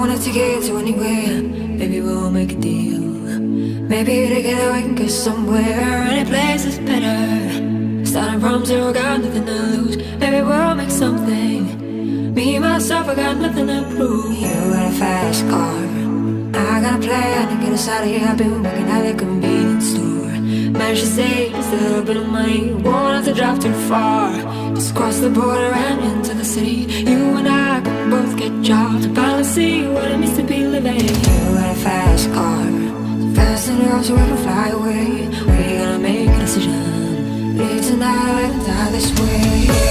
wanna take it to anywhere. Maybe we'll make a deal. Maybe together we can get somewhere. Any place is better. Starting from zero, got nothing to lose. Maybe we'll make something. Me, myself, I got nothing to prove. You got a fast car, I got a plan to get us out of here. I've been working at the convenience store. Managed to save just a little bit of money. Won't have to drive too far. Just cross the border and into the city. You and I can both get jobs and finally see what it means to be living. You got a fast car, so fast enough so we can fly away. We're gonna make a decision. Live tonight or let die this way.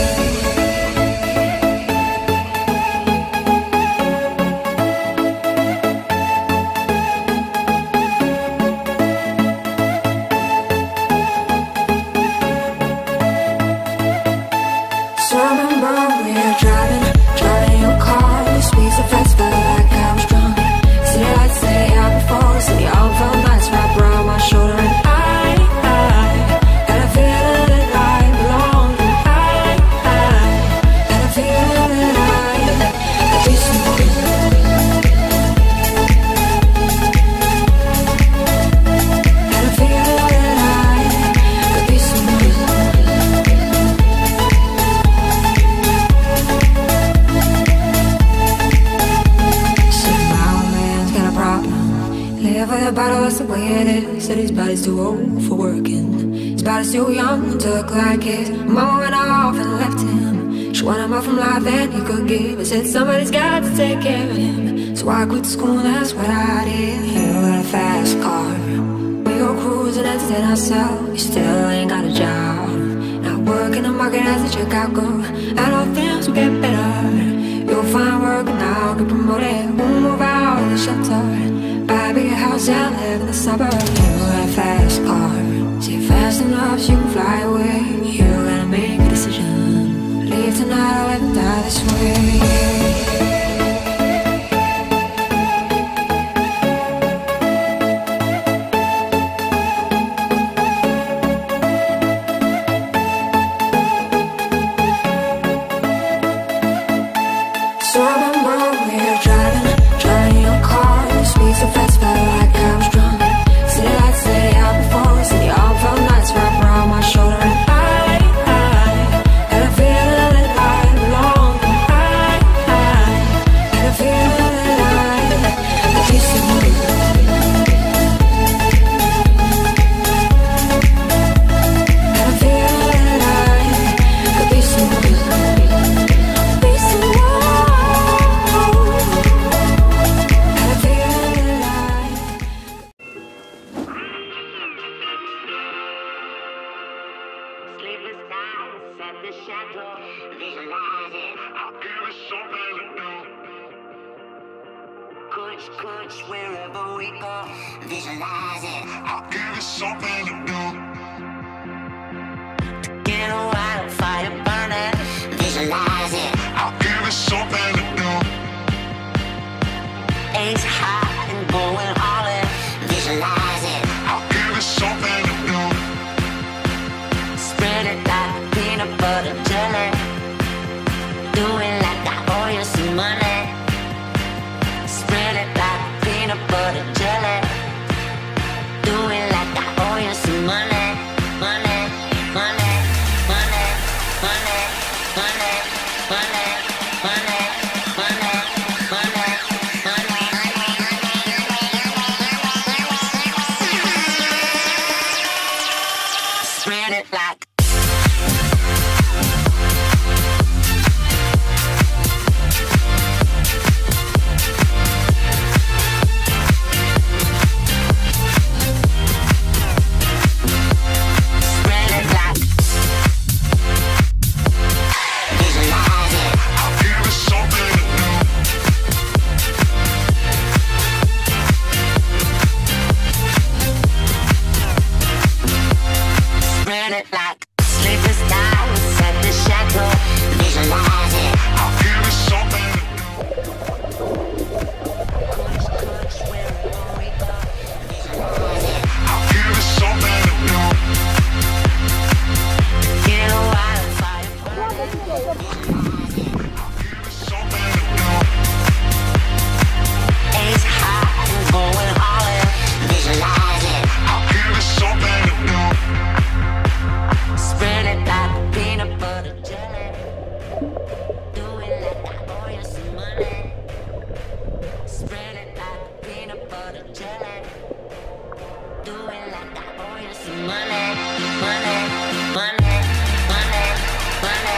Said his body's too old for working. His body's too young to look like his. Mama went off and left him. She wanted more from life than he could give. I said somebody's got to take care of him. So I quit school and that's what I did. You got a fast car, we go cruising and entertain ourselves. You still ain't got a job, not working the market as a checkout girl. I know things will get better. You'll find work and I'll get promoted. We'll move out of the shelter, buy a bigger house and live in the suburbs. You got a fast car, see fast enough so you can fly away. You gotta make a decision. Leave tonight or let die this way. Wherever we go, visualize it. I'll give it something to do. Get a wildfire burning, visualize it. I'll give it something to do. Ace high and going all in, visualize it. I'll give it something to do. Spread it like peanut butter jelly. Do it like I owe you some money. Spread it like peanut butter jelly. Do it like I owe you some money. Money, money, money, money, money, money, money, money, money, money, money. jelly. Do it like I owe you some money, money, money, money, money,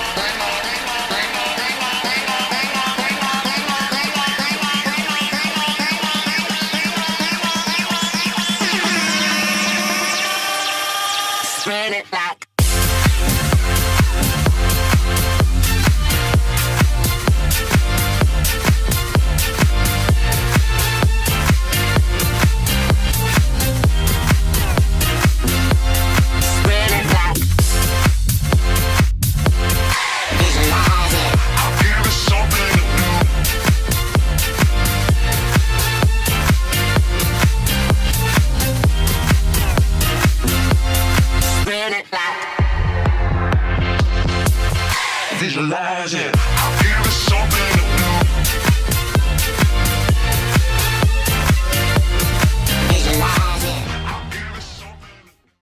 spread it like visualize it.